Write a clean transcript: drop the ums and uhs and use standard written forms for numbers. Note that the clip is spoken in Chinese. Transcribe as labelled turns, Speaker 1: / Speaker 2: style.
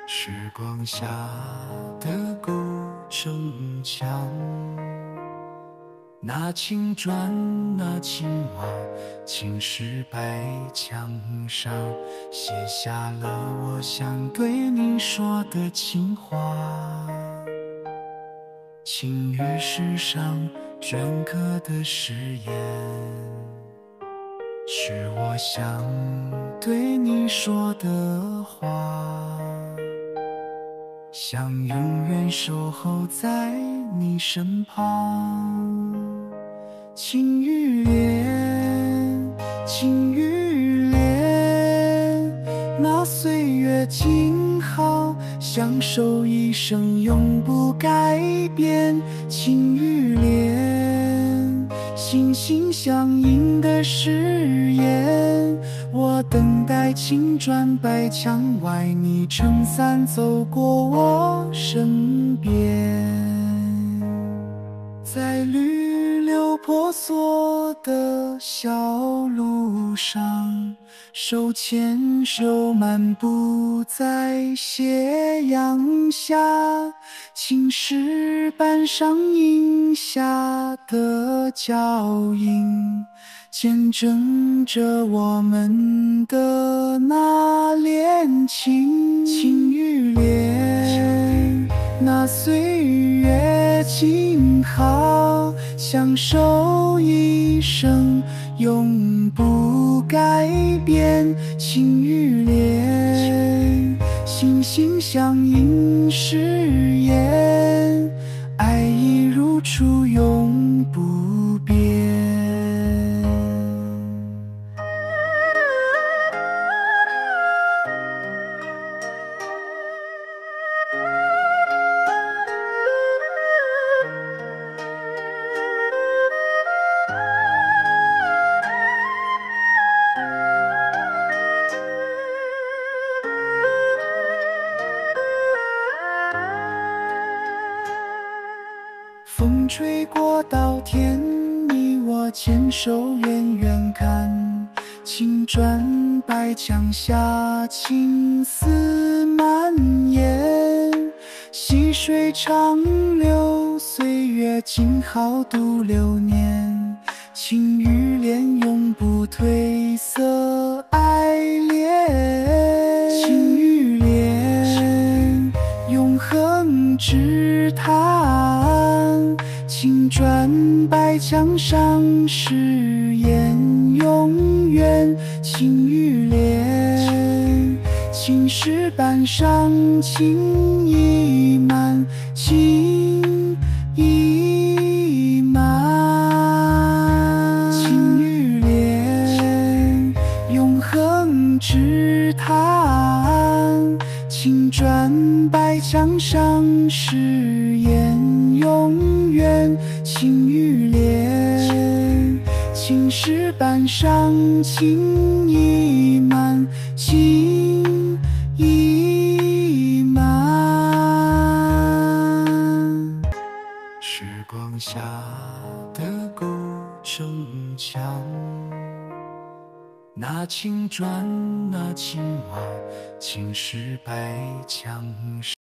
Speaker 1: 时光下的古城墙，那青砖那青瓦，青石白墙上，写下了我想对你说的情话。情与世上镌刻的誓言，是我想对你说的话，想永远守候在你身旁。情与恋，情与恋，那岁月静好，相守一生永不改变。情与恋，心心相印的誓言，我等待青砖白墙外，你撑伞走过我身边。在绿柳婆娑的小路上，手牵手漫步在斜阳下，青石板上印下的脚印，见证着我们的那恋情。情与恋，那岁月静好，相守一生永不改变。情与恋，心心相印誓言，爱已如初永不变。风吹过稻田，你我牵手远远看，青砖白墙下青丝蔓延，细水长流，岁月静好度流年。情与恋永不褪色爱恋，情与恋永恒只谈，青砖白墙上誓言永远。情与恋，青石板上情意满，情意满。情与恋永恒只谈，青砖白墙上誓言永远。情与恋，青石板上情意满，情意满。时光下的古城墙，那青砖那青瓦，青石白墙上。